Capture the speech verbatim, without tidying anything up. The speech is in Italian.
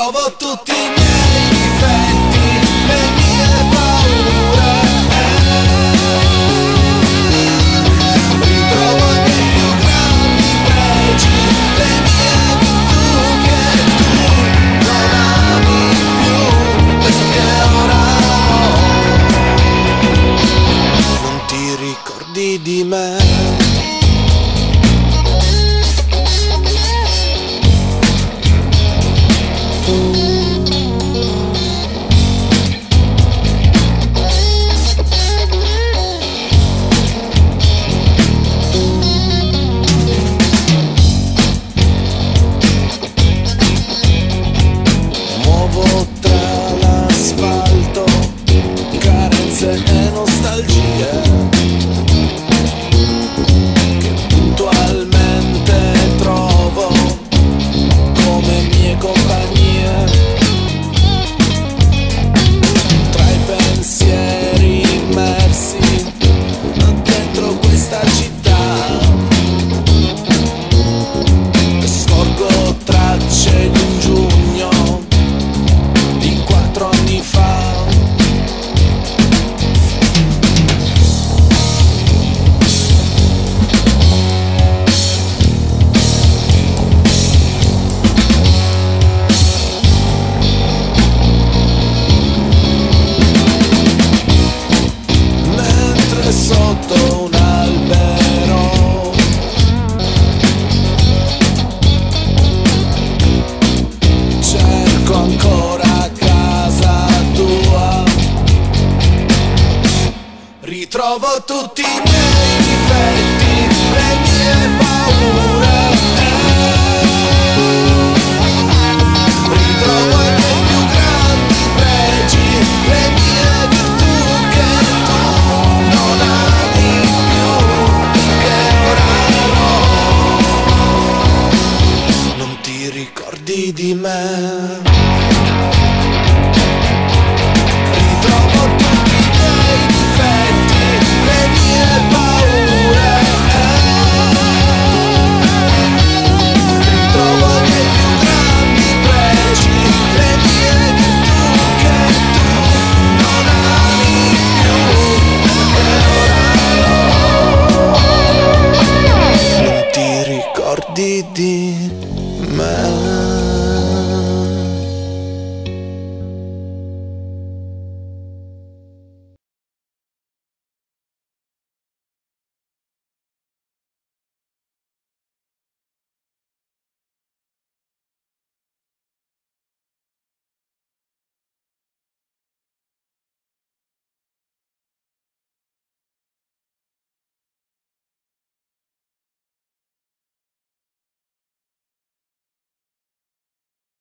Ritrovo tutti i miei difetti, le mie paure, ritrovo i miei più grandi pregi, le mie virtù che tu non ami più, perché ora non ti ricordi di me. Muovo tra l'asfalto, carenze e nostalgie che puntualmente trovo come mie compagnie. Tra i pensieri immersi dentro questa città, scorgo tracce di un giugno di quattro anni fa. Mentre sotto un albero cerco ancora casa tua, ritrovo tutti i miei difetti, le mie paure, ritrovo i miei più grandi pregi, le mie virtù che tu non ami più, perché ora non ti ricordi di me. Ritrovo tutti i miei difetti, le mie paure, ritrovo i miei più grandi pregi, le mie virtù che tu non ami più, perché ora non ti ricordi di me.